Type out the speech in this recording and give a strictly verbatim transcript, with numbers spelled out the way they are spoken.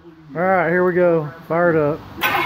All right, here we go. Fire it up.